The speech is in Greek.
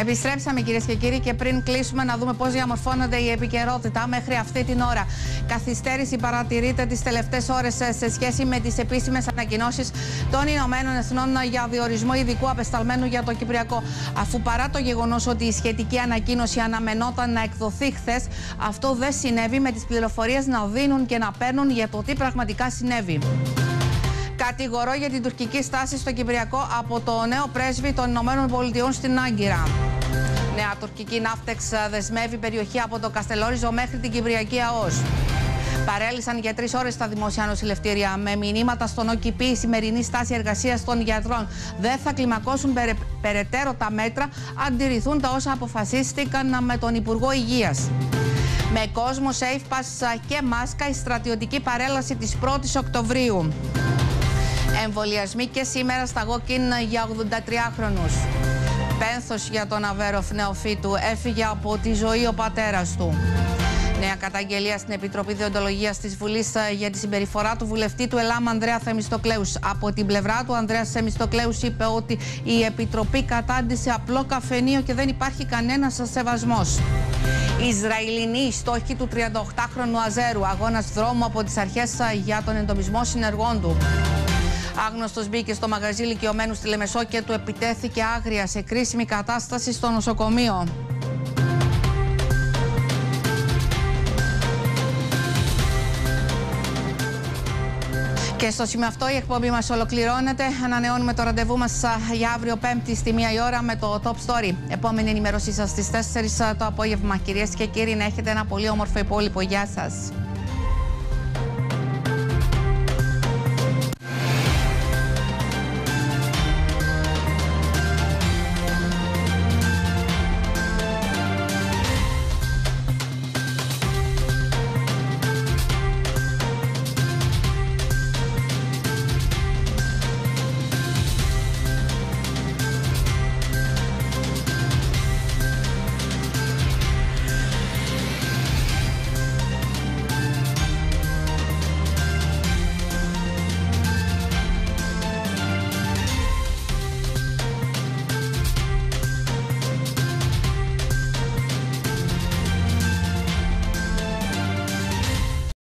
Επιστρέψαμε, κυρίες και κύριοι, και πριν κλείσουμε να δούμε πώς διαμορφώνονται η επικαιρότητα μέχρι αυτή την ώρα. Καθυστέρηση παρατηρείται τις τελευταίες ώρες σε σχέση με τις επίσημες ανακοινώσεις των Ηνωμένων Εθνών για διορισμό ειδικού απεσταλμένου για το Κυπριακό. Αφού παρά το γεγονός ότι η σχετική ανακοίνωση αναμενόταν να εκδοθεί χθες, αυτό δεν συνέβη, με τις πληροφορίες να δίνουν και να παίρνουν για το τι πραγματικά συνέβη. Κατηγορώ για την τουρκική στάση στο Κυπριακό από το νέο πρέσβη των Ηνωμένων Πολιτειών στην Άγκυρα. Νέα τουρκική ναύτεξ δεσμεύει περιοχή από το Καστελόριζο μέχρι την Κυπριακή ΑΟΣ. Παρέλυσαν για 3 ώρες τα δημόσια νοσηλευτήρια. Με μηνύματα στον ΟΚΙΠΗ, η σημερινή στάση εργασίας των γιατρών δεν θα κλιμακώσουν περαιτέρω τα μέτρα, αντιρρηθούν τα όσα αποφασίστηκαν με τον Υπουργό Υγείας. Με κόσμο, safe pass και μάσκα, η στρατιωτική παρέλαση της 1ης Οκτωβρίου. Εμβολιασμοί και σήμερα στα walk-in για 83χρονους. Πένθος για τον Αβέροφ νεοφύτου, έφυγε από τη ζωή ο πατέρας του. Νέα καταγγελία στην Επιτροπή Δεοντολογίας της Βουλής για τη συμπεριφορά του βουλευτή του ΕΛΑΜ Ανδρέα Θεμιστοκλέους. Από την πλευρά του, Ανδρέας Θεμιστοκλέους είπε ότι η Επιτροπή κατάντησε απλό καφενείο και δεν υπάρχει κανένας σεβασμός. Ισραηλινοί στόχοι του 38χρονου Αζέρου, αγώνας δρόμου από τις αρχές για τον εντοπισμό συνεργών του. Άγνωστος μπήκε στο μαγαζί ηλικιωμένου στη Λεμεσό και του επιτέθηκε άγρια σε κρίσιμη κατάσταση στο νοσοκομείο. Και στο σημείο αυτό η εκπομπή μας ολοκληρώνεται. Ανανεώνουμε το ραντεβού μας για αύριο Πέμπτη στη 1 η ώρα με το Top Story. Επόμενη ενημέρωσή σας στις 4 το απόγευμα. Κυρίες και κύριοι, να έχετε ένα πολύ όμορφο υπόλοιπο. Γεια σας.